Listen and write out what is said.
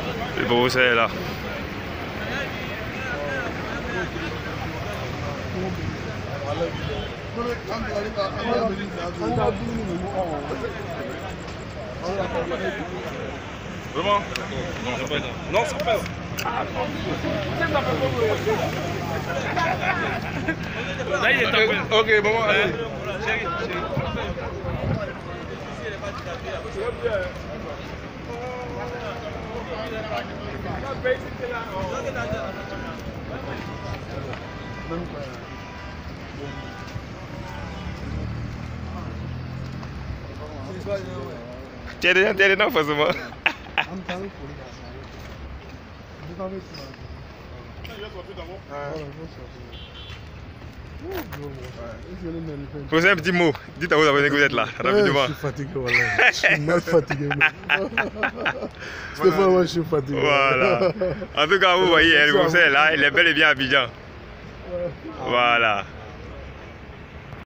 Le Borussia est là. Vraiment? Non, c'est pas. Là, il est tombé. Ok, bon, allez. Tu es dedans forcément. Posez un petit mot. Dites à vos abonnés que vous êtes là, rapidement. Je suis fatigué, voilà. Je suis mal fatigué. Stéphane, je suis fatigué. Voilà. En tout cas, vous voyez, le Borussia est là, il est bel et bien à Abidjan. Voilà.